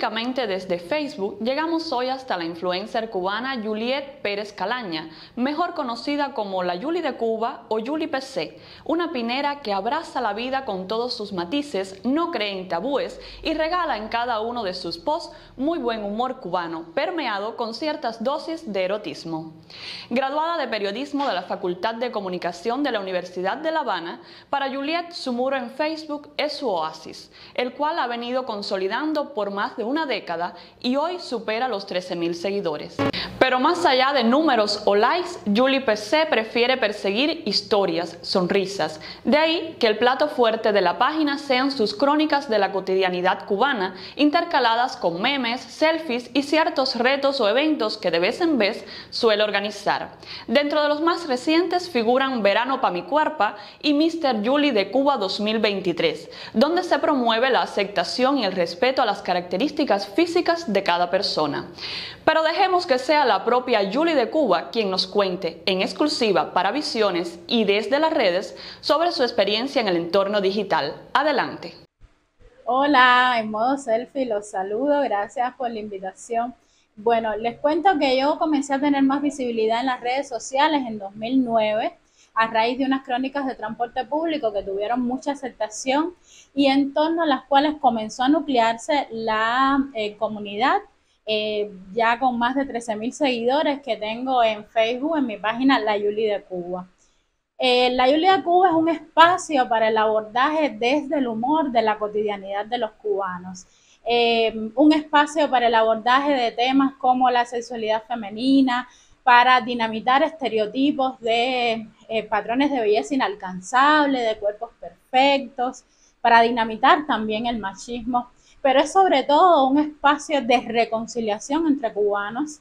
Específicamente desde Facebook, llegamos hoy hasta la influencer cubana Juliet Pérez Calaña, mejor conocida como la Yuli de Cuba o Yuli PC, una pinera que abraza la vida con todos sus matices, no cree en tabúes y regala en cada uno de sus posts muy buen humor cubano, permeado con ciertas dosis de erotismo. Graduada de periodismo de la Facultad de Comunicación de la Universidad de La Habana, para Juliet su muro en Facebook es su oasis, el cual ha venido consolidando por más de una década y hoy supera los 13.000 seguidores. Pero más allá de números o likes, Yuli PC prefiere perseguir historias, sonrisas. De ahí que el plato fuerte de la página sean sus crónicas de la cotidianidad cubana, intercaladas con memes, selfies y ciertos retos o eventos que de vez en vez suele organizar. Dentro de los más recientes figuran Verano pa' mi cuerpa y Mr. Yuli de Cuba 2023, donde se promueve la aceptación y el respeto a las características físicas de cada persona. Pero dejemos que sea la propia Yuli de Cuba quien nos cuente en exclusiva para Visiones y desde las redes sobre su experiencia en el entorno digital. Adelante. Hola, en modo selfie los saludo, gracias por la invitación. Bueno, les cuento que yo comencé a tener más visibilidad en las redes sociales en 2009 a raíz de unas crónicas de transporte público que tuvieron mucha aceptación y en torno a las cuales comenzó a nuclearse la comunidad, ya con más de 13.000 seguidores que tengo en Facebook, en mi página La Yuli de Cuba. La Yuli de Cuba es un espacio para el abordaje desde el humor de la cotidianidad de los cubanos. Un espacio para el abordaje de temas como la sexualidad femenina, para dinamitar estereotipos de patrones de belleza inalcanzables, de cuerpos perfectos, para dinamitar también el machismo, pero es sobre todo un espacio de reconciliación entre cubanos,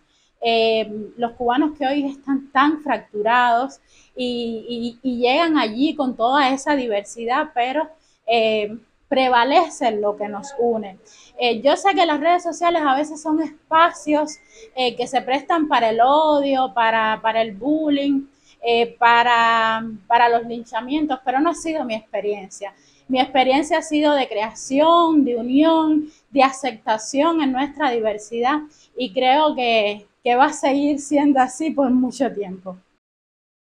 los cubanos que hoy están tan fracturados y llegan allí con toda esa diversidad, pero prevalece lo que nos une. Yo sé que las redes sociales a veces son espacios que se prestan para el odio, para el bullying, para los linchamientos, pero no ha sido mi experiencia. Mi experiencia ha sido de creación, de unión, de aceptación en nuestra diversidad y creo que va a seguir siendo así por mucho tiempo.